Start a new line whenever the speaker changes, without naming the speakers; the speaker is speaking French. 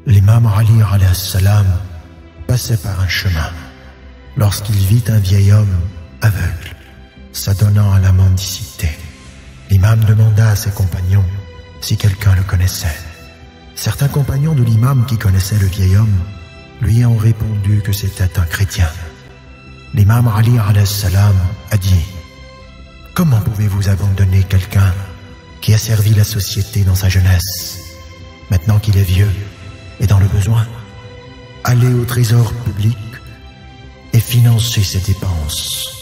L'imam Ali alayhi salam passait par un chemin lorsqu'il vit un vieil homme aveugle s'adonnant à la mendicité. L'imam demanda à ses compagnons si quelqu'un le connaissait. Certains compagnons de l'imam qui connaissaient le vieil homme lui ont répondu que c'était un chrétien. L'imam Ali alayhi salam a dit: comment pouvez-vous abandonner quelqu'un qui a servi la société dans sa jeunesse, maintenant qu'il est vieux et dans le besoin? Allez au trésor public et financez ses dépenses.